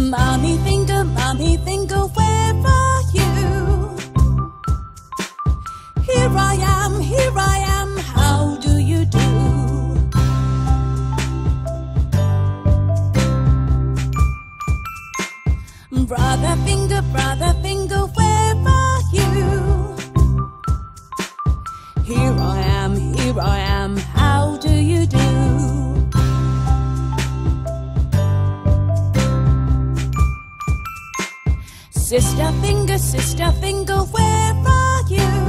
Mummy finger, where are you? Here I am, how do you do? Brother finger, where are you? Here I am, how do you do? Sister finger, where are you?